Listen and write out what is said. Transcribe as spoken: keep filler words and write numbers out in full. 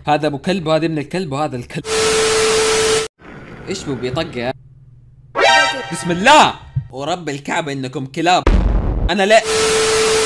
هذا ابو كلب وهذا ابن الكلب وهذا الكلب. ايش بو بيطق يا؟ بسم الله ورب الكعبة انكم كلاب. انا لا